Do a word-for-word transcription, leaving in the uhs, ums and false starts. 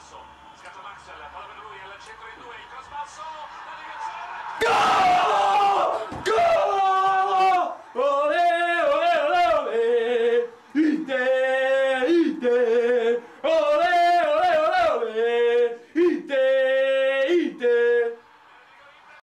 basso, scatta Maxwell, palla per lui, al centro in due, il cross basso, la deviazione. Gol! Gol! Ole, ole, ole, ole! Inter! Inter!